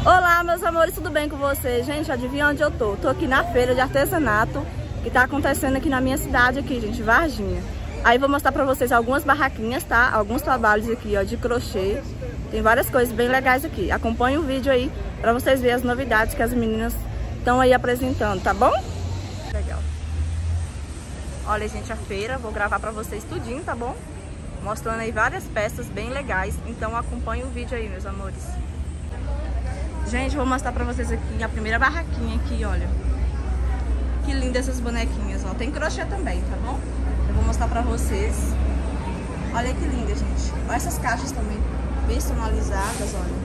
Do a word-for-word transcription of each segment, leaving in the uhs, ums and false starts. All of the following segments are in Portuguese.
Olá, meus amores, tudo bem com vocês? Gente, adivinha onde eu tô? Tô aqui na feira de artesanato que tá acontecendo aqui na minha cidade, aqui, gente, Varginha. Aí vou mostrar pra vocês algumas barraquinhas, tá? Alguns trabalhos aqui, ó, de crochê. Tem várias coisas bem legais aqui. Acompanhe o vídeo aí pra vocês verem as novidades que as meninas estão aí apresentando, tá bom? Legal. Olha, gente, a feira. Vou gravar pra vocês tudinho, tá bom? Mostrando aí várias peças bem legais. Então acompanhe o vídeo aí, meus amores. Gente, vou mostrar pra vocês aqui a primeira barraquinha aqui, olha. Que linda essas bonequinhas, ó. Tem crochê também, tá bom? Eu vou mostrar pra vocês. Olha que linda, gente. Olha essas caixas também personalizadas, olha.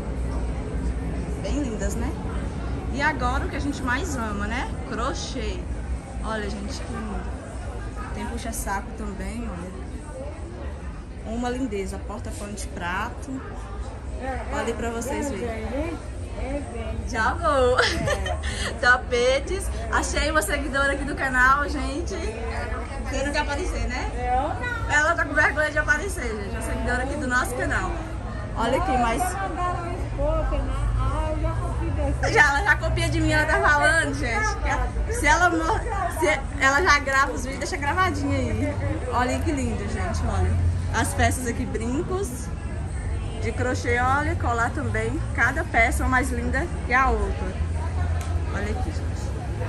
Bem lindas, né? E agora o que a gente mais ama, né? Crochê. Olha, gente, que lindo. Tem puxa-saco também, olha. Uma lindeza. Porta-pano de prato. Olha pra vocês verem. Já vou. Tapetes. Achei uma seguidora aqui do canal, gente. Você não quer aparecer, né? Eu não. Ela tá com vergonha de aparecer, gente. Uma seguidora aqui do nosso canal. Olha aqui, mas... Já, ela já copia de mim, ela tá falando, gente. Se ela, se ela já grava os vídeos, deixa gravadinho aí. Olha que lindo, gente, olha. As peças aqui, brincos de crochê, olha, colar também. Cada peça é mais linda que a outra. Olha aqui, gente.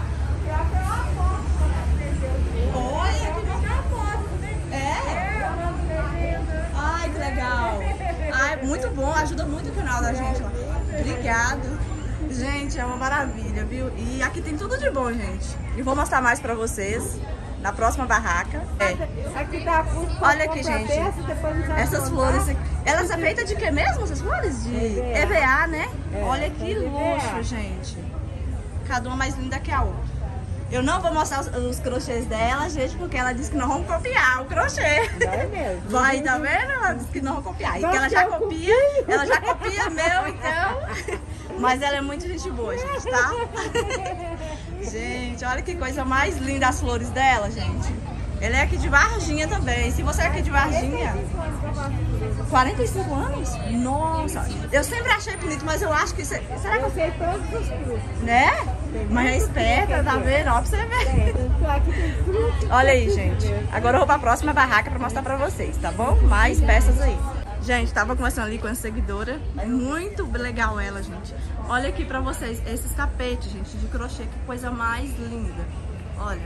Olha que é? Ai, que legal. Ai, muito bom, ajuda muito o canal da gente. Obrigado. Gente, é uma maravilha, viu? E aqui tem tudo de bom, gente. E vou mostrar mais pra vocês na próxima barraca. É. Aqui tá a olha aqui, gente. Essas flores aqui. Elas são feitas de que mesmo, essas flores? De E V A, né? É, olha que luxo, gente. Cada uma mais linda que a outra. Eu não vou mostrar os, os crochês dela, gente, porque ela disse que não vão copiar o crochê. Vai mesmo. Vai, tá vendo? Ela disse que não vão copiar. E que ela já copia, ela já copia meu, então. Mas ela é muito gente boa, gente, tá? Gente, olha que coisa mais linda as flores dela, gente. Ela é aqui de Varginha também. Se você é aqui de Varginha... quarenta e cinco anos? Nossa, eu sempre achei bonito, mas eu acho que... Será que eu sei todos os frutos? Né? Mas é esperta, tá vendo? Ó, pra você ver. Olha aí, gente. Agora eu vou pra próxima barraca pra mostrar pra vocês, tá bom? Mais peças aí. Gente, tava conversando ali com a seguidora. Muito legal ela, gente. Olha aqui pra vocês, esses tapetes, gente, de crochê. Que coisa mais linda. Olha.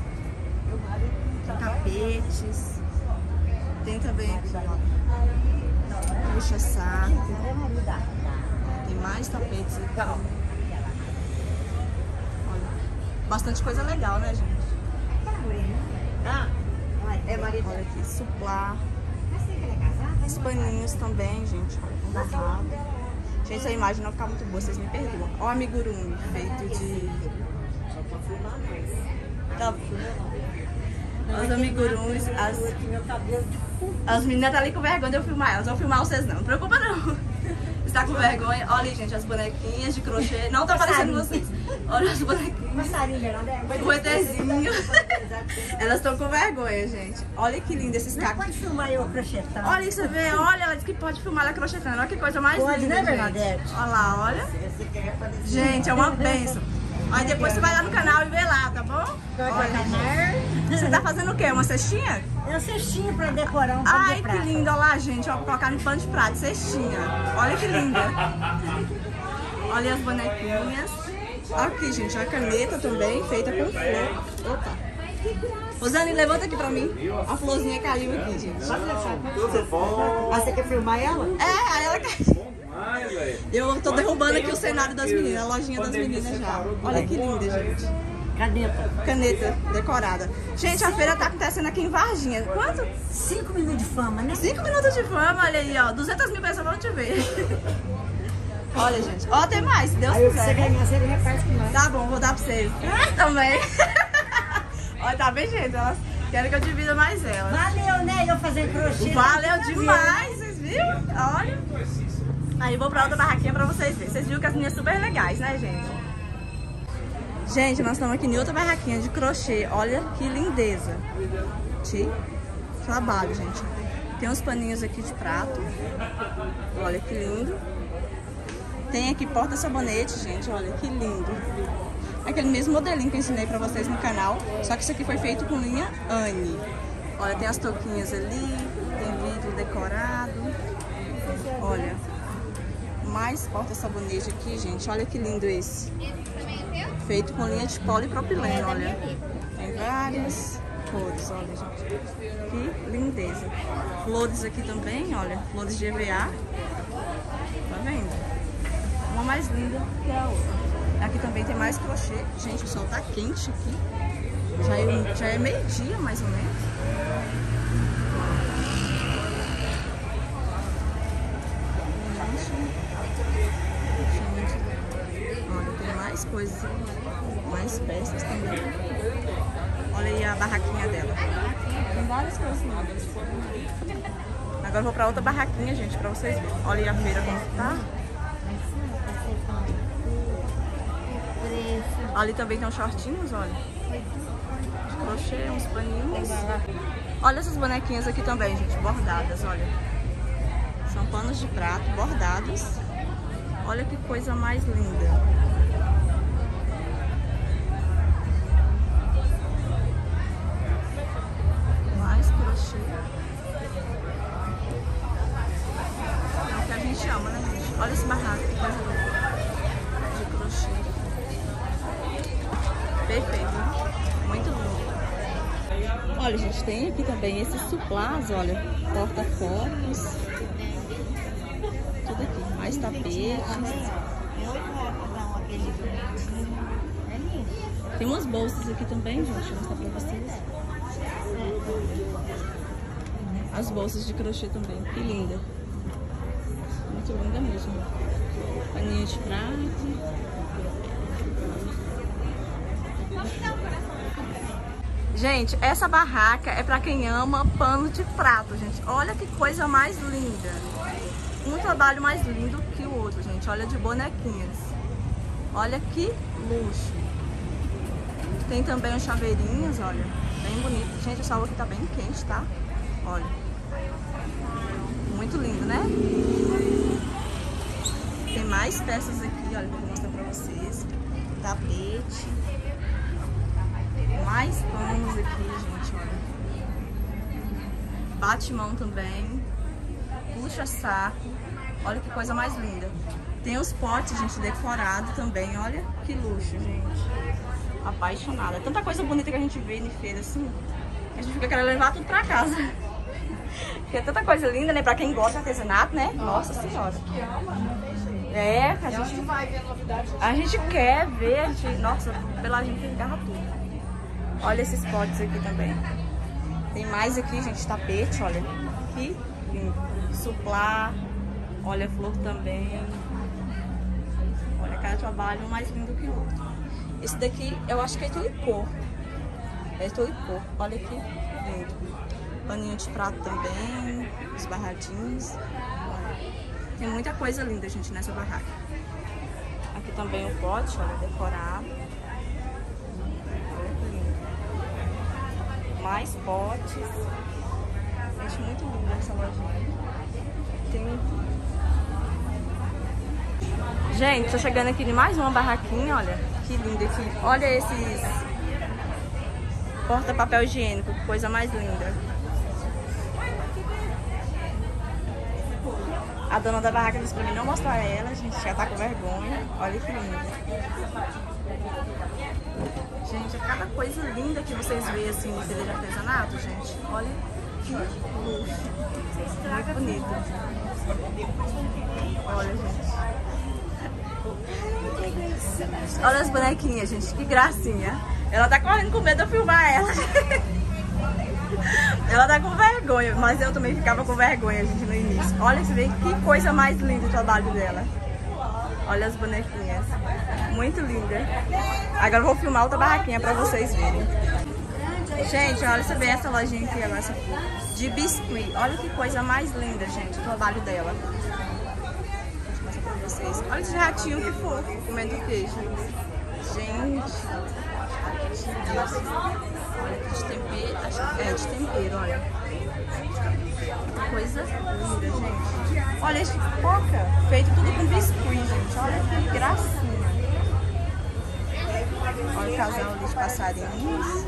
Tapetes. Tem também aqui, ó. Puxa-saco. Tem mais tapetes aqui. Olha. Bastante coisa legal, né, gente? Ah, é marido. Olha aqui, suplá. Os paninhos também, gente. Olha, borrado. Gente, essa imagem não ficar muito boa, vocês me perdoam. Ó, amigurumi feito de... Tá. Os amigurumis, as... as meninas tá ali com vergonha de eu filmar elas. Vou filmar vocês não, não preocupa não. Está com vergonha. Olha, gente, as bonequinhas de crochê. Não tá aparecendo vocês. Olha as bonequinhas. O ETzinho. Elas estão com vergonha, gente. Olha que lindo esses cacos. Pode filmar eu crochetando. Olha isso, vê. Olha, ela disse que pode filmar ela crochetando. Olha que coisa mais pode, linda, né, gente. Bernadette? Olha lá, olha. Gente, é uma bênção. Aí depois você vai lá no canal e vê lá, tá bom? Olha, você tá fazendo o quê? Uma cestinha? É uma cestinha pra decorar um pano ai, de prata. que lindo, olha lá, gente. Ó, pra colocar no pano de prato, cestinha. Olha que linda. Olha as bonequinhas. Aqui, gente, a caneta também, feita com flor. Opa. Rosane, levanta aqui pra mim. A florzinha caiu aqui, gente. Ah, você quer filmar ela? É, aí ela caiu. Eu tô derrubando aqui o cenário das meninas, a lojinha das meninas já. Olha que linda, gente. Caneta. Caneta decorada. Gente, a feira tá acontecendo aqui em Varginha. Quanto? Cinco minutos de fama, né? Cinco minutos de fama, olha aí, ó. duzentas mil pessoas vão te ver. Olha, gente. Ó, tem mais, se Deus aí, quiser. Se você ganhar, você reparte com nós. Tá bom, vou dar pra vocês. Também. Olha, tá bem, gente. Elas querem que eu divida mais elas. Valeu, né? Eu fazer crochê. Valeu demais, vocês viram? Olha. Aí vou pra outra barraquinha pra vocês verem. Vocês viram que as minhas super legais, né, gente? Gente, nós estamos aqui em outra barraquinha de crochê. Olha que lindeza. De trabalho, gente. Tem uns paninhos aqui de prato. Olha que lindo. Tem aqui porta-sabonete, gente, olha que lindo. Aquele mesmo modelinho que eu ensinei pra vocês no canal, só que isso aqui foi feito com linha Anne. Olha, tem as touquinhas ali, tem vidro decorado. Olha, mais porta-sabonete aqui, gente, olha que lindo esse. Feito com linha de polipropileno, olha. Tem várias cores, olha, gente. Que lindeza. Flores aqui também, olha, flores de E V A. Tá vendo? Uma mais linda que a outra. Aqui também tem mais crochê. Gente, o sol tá quente aqui. Já é, já é meio-dia, mais ou menos. Olha, tem mais coisas. Mais peças também. Olha aí a barraquinha dela. Tem várias coisas lindas. Agora eu vou pra outra barraquinha, gente, pra vocês verem. Olha aí a feira como tá. Ali também tem uns shortinhos, olha. De crochê, uns paninhos. Olha essas bonequinhas aqui também, gente, bordadas, olha. São panos de prato bordados. Olha que coisa mais linda. Mais crochê. É o que a gente ama, né, gente? Olha esse barraco, que coisa linda. De crochê. Perfeito, né? Muito lindo. Olha, gente, tem aqui também esses suplás, olha, porta-copos. Tudo aqui, mais tapetes. Tem umas bolsas aqui também, gente, vou mostrar pra vocês. As bolsas de crochê também, que linda. Muito linda mesmo. Paninho de prato. Gente, essa barraca é pra quem ama pano de prato, gente. Olha que coisa mais linda. Um trabalho mais lindo que o outro, gente. Olha, de bonequinhas. Olha que luxo. Tem também os chaveirinhos, olha. Bem bonito. Gente, o sol aqui tá bem quente, tá? Olha. Muito lindo, né? Tem mais peças aqui, olha. Vou mostrar pra vocês. Tapete. Mais panos aqui, gente, olha. Bate-mão também. Puxa-saco. Olha que coisa mais linda. Tem os potes, gente, decorado também. Olha que luxo, gente. Apaixonada. Tanta coisa bonita que a gente vê em feira assim. A gente fica querendo levar tudo pra casa. Porque é tanta coisa linda, né? Pra quem gosta de artesanato, né? Nossa Senhora. É, a gente, a gente quer ver, a gente, nossa, pela gente engarra tudo. Olha esses potes aqui também. Tem mais aqui, gente, tapete, olha. Que lindo. Suplá. Olha a flor também. Olha, cada trabalho um mais lindo que o outro. Esse daqui, eu acho que é tricô. É tricô. Olha que lindo. Paninho de prato também. Os barradinhos. Olha. Tem muita coisa linda, gente, nessa barraca. Aqui também o pote, olha, decorado. Mais potes. Gente, muito linda essa lojinha. Tem... Gente, tô chegando aqui de mais uma barraquinha, olha. Que linda aqui. Olha esses porta-papel higiênico, que coisa mais linda. A dona da barraca disse pra mim não mostrar ela, a gente já tá com vergonha. Olha que linda. Gente, é cada coisa linda que vocês veem assim no feira de artesanato, gente. Olha que luxo. Muito bonito. Olha, gente. Olha as bonequinhas, gente. Que gracinha. Ela tá correndo com medo de eu filmar ela. Ela tá com vergonha, mas eu também ficava com vergonha, gente, no início. Olha, você vê que coisa mais linda o trabalho dela. Olha as bonequinhas. Muito linda. Agora eu vou filmar outra barraquinha pra vocês verem. Gente, olha, você vê essa lojinha aqui agora, essa de biscuit. Olha que coisa mais linda, gente, o trabalho dela. Deixa eu mostrar pra vocês. Olha esse ratinho que fofo, comendo queijo. Gente. Olha, de tempero, acho que é de tempero, olha. Coisa linda, gente. Olha esse pipoca, feito tudo com biscuit, gente. Olha que gracinha. Olha o casal ali de passarinhos.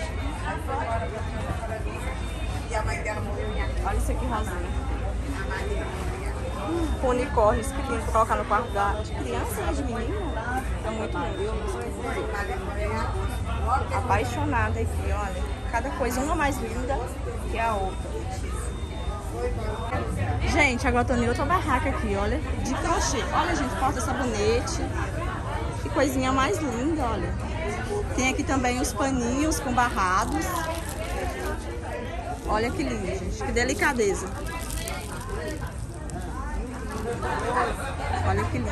Olha isso aqui, rosinha. Com unicórnios que tem que colocar no quarto da, de criança, né, de menino. É muito lindo. Apaixonada aqui, olha. Cada coisa, uma mais linda que a outra. Gente, agora eu tô em outra barraca aqui, olha. De crochê. Olha, gente, porta-sabonete. Que coisinha mais linda, olha. Tem aqui também os paninhos com barrados. Olha que lindo, gente. Que delicadeza. Olha que lindo.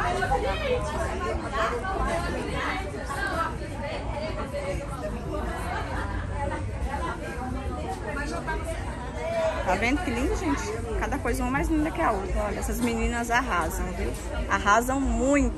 Tá vendo que lindo, gente? Cada coisa uma mais linda que a outra. Olha, essas meninas arrasam, viu? Arrasam muito.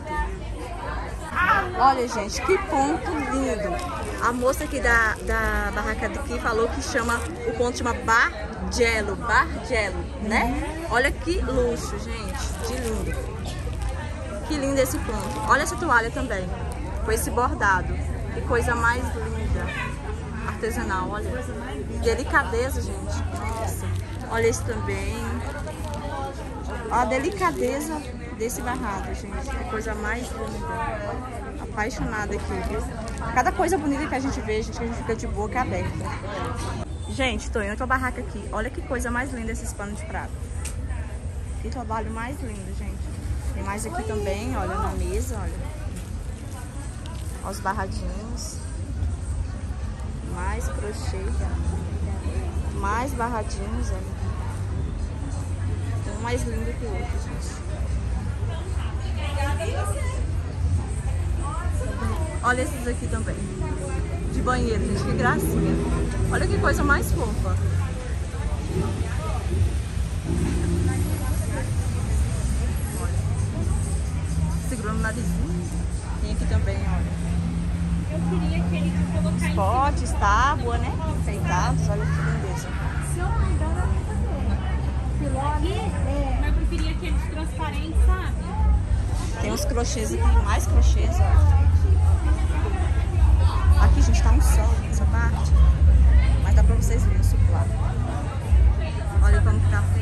Olha, gente, que ponto lindo. A moça aqui da, da barraca daqui falou que chama, o ponto chama Bargello, Bargello, né? Olha que luxo, gente, de lindo. Que lindo esse ponto. Olha essa toalha também, com esse bordado. Que coisa mais linda. Artesanal, olha. Delicadeza, gente. Nossa. Olha esse também. Olha a delicadeza desse barrado, gente. Que coisa mais linda. Apaixonada aqui, viu? Cada coisa bonita que a gente vê, gente, a gente fica de boca aberta. Gente, tô em outra barraca aqui. Olha que coisa mais linda esses panos de prato. Que trabalho mais lindo, gente. Tem mais aqui também, olha, na mesa, olha. Olha os barradinhos. Mais crochê. Mais barradinhos, olha. Um mais lindo que o outro, gente. Olha esses aqui também. De banheiro, gente, que gracinha. Olha que coisa mais fofa. Olha. Segurando o narizinho. Tem aqui também, olha. Eu queria que ele colocasse. Os potes, tábua, né? Enfeitados, olha que lindeza. Se eu não me engano, é. Mas eu preferia aqueles transparentes, sabe? Tem uns crochês aqui, mais crochês, ó. Aqui, gente, tá um sol nessa parte, mas dá pra vocês verem o suplado. Olha o pano de café.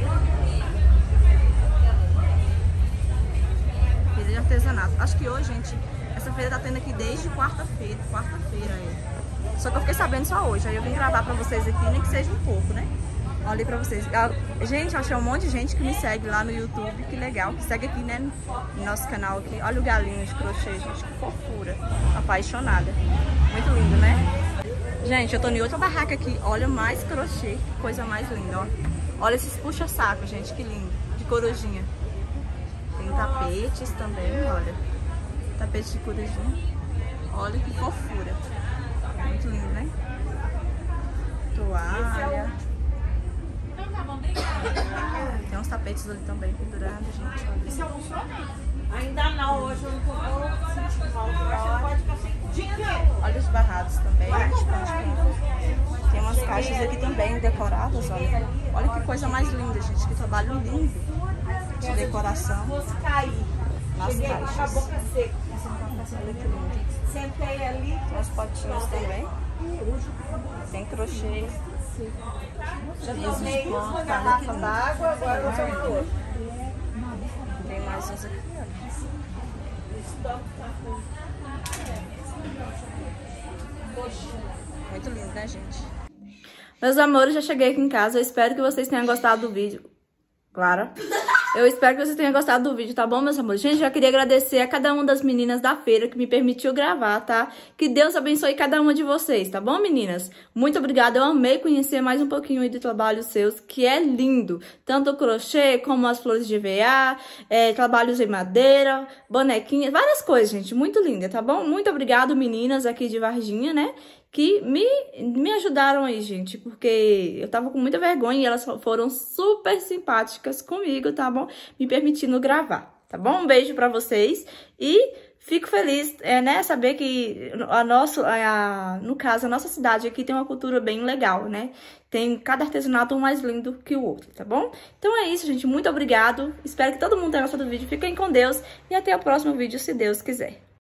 Feira de artesanato. Acho que hoje, gente, essa feira tá tendo aqui desde quarta-feira. Quarta-feira aí. Só que eu fiquei sabendo só hoje. Aí eu vim gravar pra vocês aqui, nem que seja um pouco, né? Olha aí pra vocês. Gente, eu achei um monte de gente que me segue lá no YouTube. Que legal. Que segue aqui, né? No nosso canal aqui. Olha o galinho de crochê, gente. Que fofura. Apaixonada. Muito lindo, né? Gente, eu tô em outra barraca aqui. Olha mais crochê. Que coisa mais linda, ó. Olha esses puxa-saco, gente. Que lindo. De corujinha. Tem tapetes também, olha. Tapete de corujinha. Olha que fofura. Muito lindo, né? Toalha. Tem uns tapetes ali também pendurados, gente. Olha. Você almoçou? Ainda não, hoje eu não tô Olha os barrados também, gente. Tem umas caixas aqui também decoradas, olha. Olha que coisa mais linda, gente. Que trabalho lindo de decoração nas caixas. Olha que lindo. Sentei ali. Tem uns potinhos também. Tem crochê. Já tomei uma garrafa d'água, agora eu vou tomar outro. Tem mais uns aqui, olha. Muito lindo, né, gente? Meus amores, já cheguei aqui em casa. Eu espero que vocês tenham gostado do vídeo. Claro. Eu espero que vocês tenham gostado do vídeo, tá bom, meus amores? Gente, já queria agradecer a cada uma das meninas da feira que me permitiu gravar, tá? Que Deus abençoe cada uma de vocês, tá bom, meninas? Muito obrigada, eu amei conhecer mais um pouquinho aí do trabalho seus, que é lindo. Tanto o crochê, como as flores de E V A, é, trabalhos em madeira, bonequinhas, várias coisas, gente. Muito linda, tá bom? Muito obrigada, meninas aqui de Varginha, né? Que me, me ajudaram aí, gente, porque eu tava com muita vergonha e elas foram super simpáticas comigo, tá bom? Me permitindo gravar, tá bom? Um beijo pra vocês e Fico feliz, é, né, saber que a nosso, a, no caso, a nossa cidade aqui tem uma cultura bem legal, né? Tem cada artesanato um mais lindo que o outro, tá bom? Então é isso, gente. Muito obrigado. Espero que todo mundo tenha gostado do vídeo. Fiquem com Deus e até o próximo vídeo, se Deus quiser.